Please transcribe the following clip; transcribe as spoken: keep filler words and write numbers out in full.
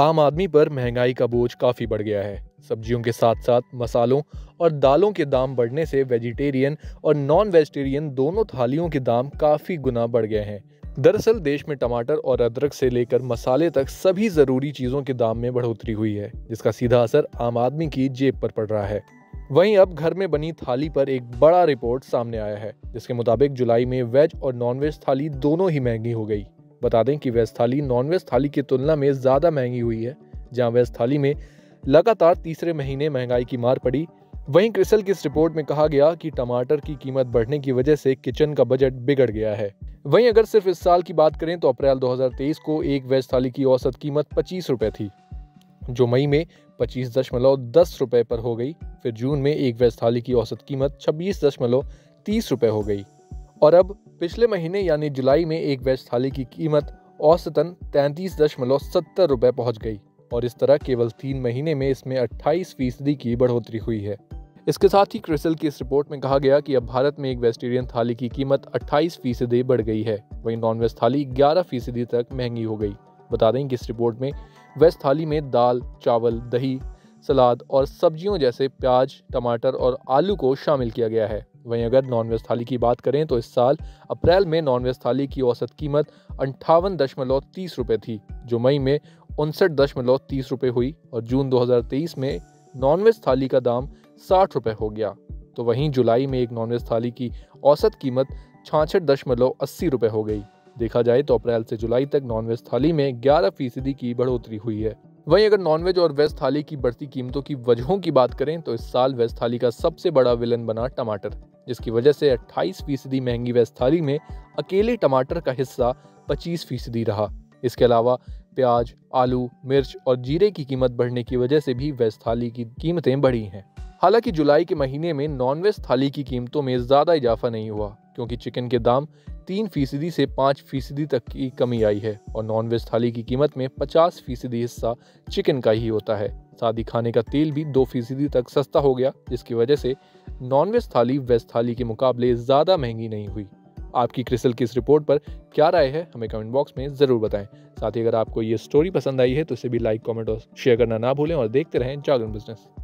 आम आदमी पर महंगाई का बोझ काफ़ी बढ़ गया है। सब्जियों के साथ साथ मसालों और दालों के दाम बढ़ने से वेजिटेरियन और नॉन वेजिटेरियन दोनों थालियों के दाम काफ़ी गुना बढ़ गए हैं। दरअसल देश में टमाटर और अदरक से लेकर मसाले तक सभी ज़रूरी चीज़ों के दाम में बढ़ोतरी हुई है, जिसका सीधा असर आम आदमी की जेब पर पड़ रहा है। वहीं अब घर में बनी थाली पर एक बड़ा रिपोर्ट सामने आया है, जिसके मुताबिक जुलाई में वेज और नॉन वेज थाली दोनों ही महंगी हो गई। बता दें कि वेज थाली नॉन वेज थाली की तुलना में ज़्यादा महंगी हुई है। जहां वेज थाली में लगातार तीसरे महीने महंगाई की मार पड़ी, वहीं क्रिसल की इस रिपोर्ट में कहा गया कि टमाटर की कीमत बढ़ने की वजह से किचन का बजट बिगड़ गया है। वहीं अगर सिर्फ इस साल की बात करें तो अप्रैल दो हज़ार तेईस को एक वेज थाली की औसत कीमत पच्चीस रुपए थी, जो मई में पच्चीस दशमलव दस रुपए पर हो गई। फिर जून में एक वेज थाली की औसत कीमत छब्बीस दशमलव तीस रुपए हो गई और अब पिछले महीने यानी जुलाई में एक वेज थाली की कीमत औसतन तैंतीस दशमलव सत्तर रुपए पहुंच गई और इस तरह केवल तीन महीने में इसमें अट्ठाईस फीसदी की बढ़ोतरी हुई है। इसके साथ ही क्रिसल की इस रिपोर्ट में कहा गया कि अब भारत में एक वेजिटेरियन थाली की कीमत अट्ठाईस फीसदी बढ़ गई है, वहीं नॉन वेज थाली ग्यारह फीसदी तक महंगी हो गई। बता दें कि इस रिपोर्ट में वेज थाली में दाल, चावल, दही, सलाद और सब्जियों जैसे प्याज, टमाटर और आलू को शामिल किया गया है। वहीं अगर नॉन वेज थाली की बात करें तो इस साल अप्रैल में नॉन वेज थाली की औसत कीमत अंठावन दशमलव तीस रुपये थी, जो मई में उनसठ दशमलव तीस रुपये हुई और जून दो हज़ार तेईस में नॉन वेज थाली का दाम साठ रुपये हो गया। तो वहीं जुलाई में एक नॉन वेज थाली की औसत कीमत छियासठ दशमलव अस्सी रुपये हो गई। देखा जाए तो अप्रैल से जुलाई तक नॉन वेज थाली में ग्यारह फीसदी की बढ़ोतरी हुई है। वहीं अगर नॉनवेज और वेज थाली की बढ़ती कीमतों की वजहों की बात करें तो इस साल वेज थाली का सबसे बड़ा विलन बना टमाटर, जिसकी वजह से अट्ठाईस फीसदी महंगी वेज थाली में अकेले टमाटर का हिस्सा पच्चीस फीसदी रहा। इसके अलावा प्याज, आलू, मिर्च और जीरे की कीमत बढ़ने की वजह से भी वेज थाली की कीमतें बढ़ी हैं। हालांकि जुलाई के महीने में नॉनवेज थाली की कीमतों में ज़्यादा इजाफा नहीं हुआ, क्योंकि चिकन के दाम तीन फीसदी से पाँच फीसदी तक की कमी आई है और नॉनवेज थाली की कीमत में पचास फीसदी हिस्सा चिकन का ही होता है। साथ ही खाने का तेल भी दो फीसदी तक सस्ता हो गया, जिसकी वजह से नॉनवेज थाली वेज थाली के मुकाबले ज़्यादा महंगी नहीं हुई। आपकी क्रिसल की इस रिपोर्ट पर क्या राय है, हमें कमेंट बॉक्स में ज़रूर बताएं। साथ ही अगर आपको ये स्टोरी पसंद आई है तो इसे भी लाइक, कमेंट और शेयर करना ना भूलें और देखते रहें जागरण बिजनेस।